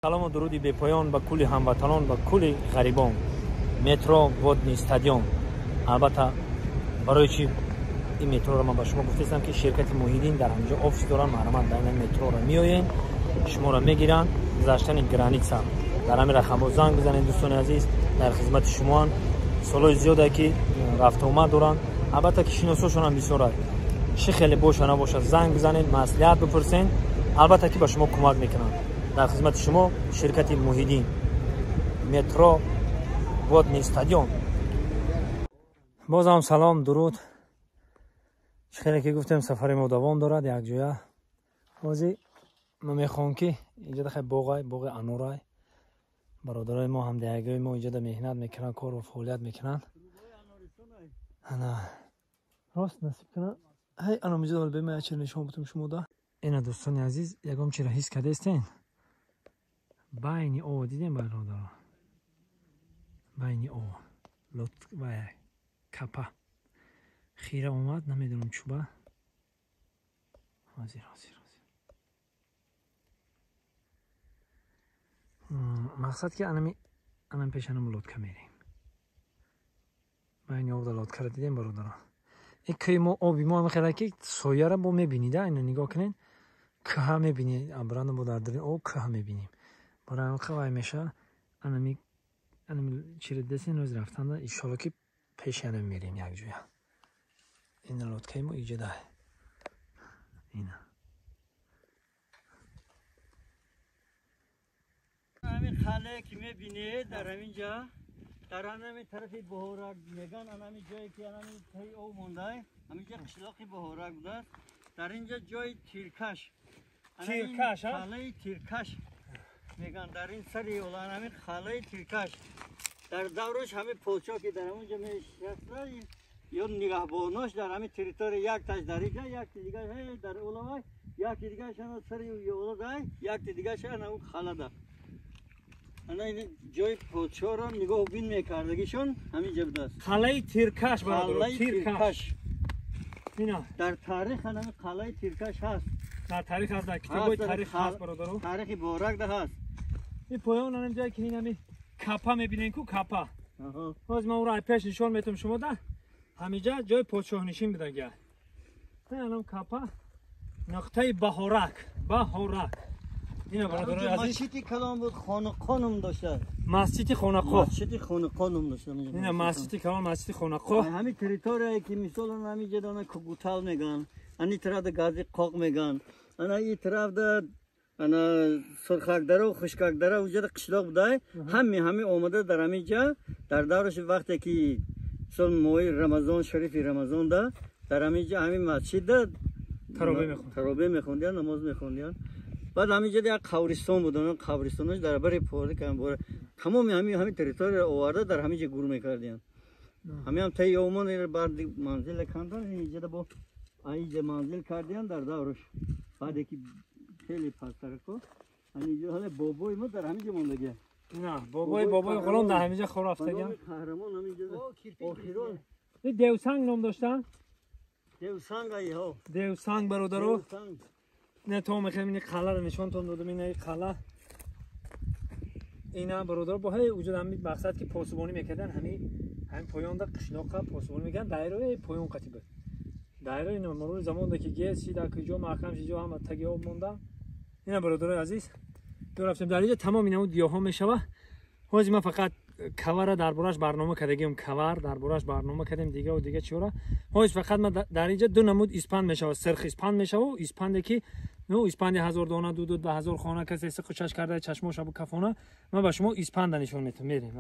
سلام و درودی به پایان به کل هموطنان و کل غریبان. مترو ودنی استادیوم. البته برای چی این مترو رو من به شما گفتم که شرکت موحدین در همینجا آفیس دارن، محرمان در این مترو رو میآیین، شما رو میگیرن، گذشتن گرانیتسا در همین رقم زنگ بزنید دوستان عزیز، در خدمت شما. سالای زیاده که رفت آمد دارن، البته که شناساشون هم بسیار چه خیلی باشه نباشه زنگ بزنید، مصلحت بپرسین، البته که به شما کمک میکنن. در خدمت شما شرکت موحدین، مترو ودنی استادیوم. باز هم سلام درود. خیلی که گفتم سفر ما دوام دارد یک جایه. بازی ما میخوام که اینجا خیلی باغ انورای برادرای ما هم دیگه ما اینجا مهنت میکنن، کار و فعالیت میکنن. انا راست نصیب کنه هی انا میجا دل بهم چه نشون بتم شما دا. اینا دوستان عزیز یکم چرا حس کرده استین بین او دیدین برادر، بین او لط و کپا خیره اومد، نمیدونم چوبه حاضر مقصد که انم پیشنم لطکه میریم بین او لطکه دیدین برادر. این که ما آبی ما هم خیلی که سایه را با میبینید، اینو نگاه کنین که هم میبینید ابران با دردرین او که هم میبینیم. برای اون خواه میشه انمی چیره دستین روز رفتن ده ایشالا که پیشنم میریم یک جویا. این لطکه ما ایجاده اینه همین خاله که میبینید در همینجا در همین طرف بهورک میگن، همین جایی که همین تای او مونده، همینجا قشلاقی بهورک بوده. در اینجا جای تیرکش خاله تیرکش میگن، در این سری اولان همین خاله تیرکش در دورش همین پوچا که در همونجا میشسته یا نگهباناش در همین تریتوری یک تاش در اینجا، یک دیگه در اولای، یک دیگه شان سری اولای، یک دیگه شان اون خاله ده. این جای پوچا رو نگاه بین میکردگیشون همین جا بوده است. خاله تیرکش برادر، تیرکش اینا در تاریخ همین خاله تیرکش هست. در تاریخ هست، در کتابای تاریخ هست برادر. تاریخ بهورک ده هست. این پایان هم جایی که این همین کپا میبینین کو کپا. باز من اون رو پیش نشون میتونم شما ده همینجا جای پوچه نشین بده گه. الان کپا نقطه بهورک اینا برادر عزیز مسجد کلام بود، خانقانم داشته. مسجد خانقاه داشته. اینا مسجد کلام، مسجد خانقاه. همین تریتوری که مثلا همینجا دونه کوگوتال میگن، این طرف ده گازی قاق میگن، این طرف ده انا سرخک دره و خشکک دره وجود قشلاق بوده. همین اومده در همینجا در دورش وقتی که سال ماه رمضان شریف رمضان ده در همینجا همین مسجد ده تراویح میخوندن، نماز میخوندن. بعد همینجا یک قبرستان بود، اون قبرستانش در بر پوره کردن، بوده تمام همین تریتوری آورده در همینجا گور میکردن. هم تا یومان بعد منزل کردن، اینجا با اینجا منزل کردن در دورش. بعد که خیلی پستر کو اینجا حالا بابای ما در همینجا موندگی. نه بابای غلام در همینجا خور افتادن. قهرمان همینجا آخرون. این دیوسنگ نام داشتن؟ دیوسنگ ها. دیوسنگ برادرو. نه تو میخوام این خاله رو نشون دادم. این خاله اینا برادر با هی وجود همین مقصد که پاسبانی میکردن، همین پایان ده قشلاق پاسبانی میگن، دایره پایان قطیبه دایره اینا مرور زمان ده که گیسی در کجا محکم جا هم تگی آب مونده. اینا برادر عزیز دو رفتم در اینجا تمام اینا گیاها میشوه. حاجی من فقط کاور دربارش برنامه کردیم، کاور دربارش برنامه کردیم دیگه و دیگه چورا. حاجی فقط من در اینجا دو نمود اسپند میشوه، سرخ اسپند میشوه، اسپندی که نو اسپند 1000 دانه دو 2000 خانه کسی سقوچش کرده چشماش ابو کفانه. من به شما اسپند نشون میدم. میریم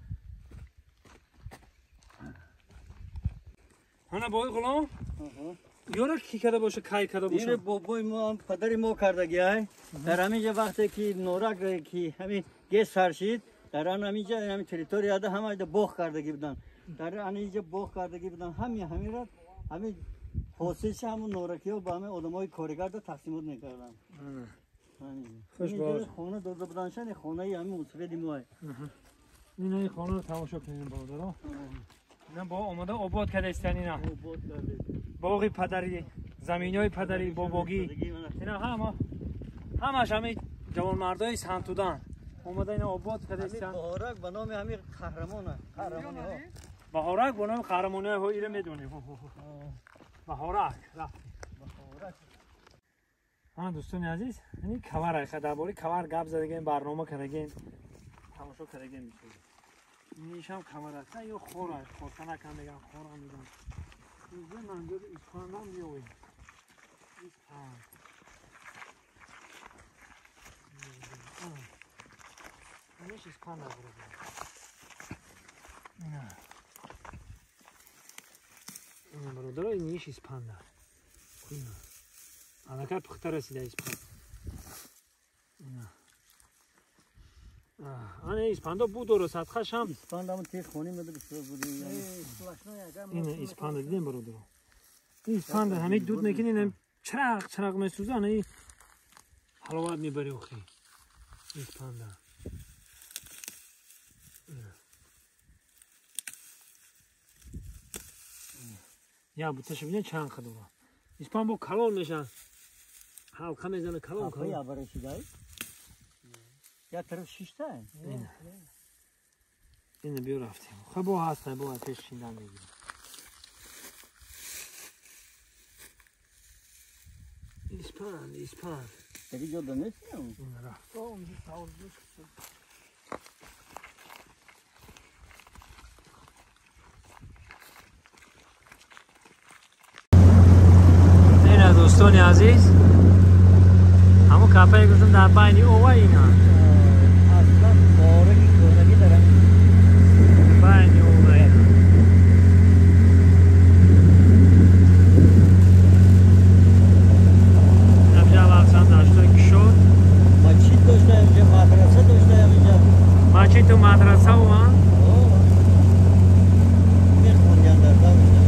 هانا بای غلام یورا کی کرده باشه کای کرده باشه. این بابای ما پدری ما کردگی در همینجا وقتی که نورک که همین گیس سرشید در همینجا همین تریتوری ده همه باغ کردگی بودن، در همینجا باغ کردگی بودن. همین را همین حاصلش همون نورکی و با همه آدمای کارگر ده تقسیمات میکردن. خوش باش. خانه داده بودنشان خانه همین مصفید موای. این خانه رو تماشا کنیم برادرها. نه با اومده آباد کرده استن اینا. آباد کرده. باغی پدری، زمینای پدری، باباگی. اینا همش همین جوان مردای سنتودان. اومده اینا آباد کرده همین استن بهارک به نام همین قهرمانه قهرمانی ها بهارک به نام قهرمانی ها ایره میدونیم بهارک رفتیم بهارک دوستان عزیز این کور درباره کور گپ زدگیم برنامه کردگیم تماشا کردگیم میشه اینش هم کور است یا خور است خورتنه کم میگن خور هم میگن اینجا منظور اسپان هم میوید اسپان اینش اسپان نبوده این برادر اینش اسپان ده اینا الان پختر رسیده اسپان آنه اسپاندا بود درست خش هم اسپاندامون تیز خونی میده بسیار بوده این اسپاندا دیدیم برادر این اسپاندا همه دود میکنین چراغ میسوزه نه حلاوت میبری اخی اسپاندا یا بوتش ببین چند خدوه اسپان با کلون میشن حلقه میزنه کلون کافه یا برای شدای یا طرف شیشته اینه بیا رفتیم خب با هستن با پیش شیندن میگیریم اسپان دیگه جدا نیستیم این رفت اونجا سوال دوست این دوستان عزیز همون کافه گفتم در بین اوه اینا اصلا بارگی کنگی دارم بین اوه اینا نمیجا وقتم داشته که شد مچید داشته اینجا مدرسه داشته اینجا مچید تو مدرسه و من میخوندن در داشته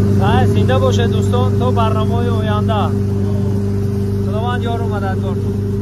زنده باشه دوستان تا برنامه آینده خداوند یار و مددگار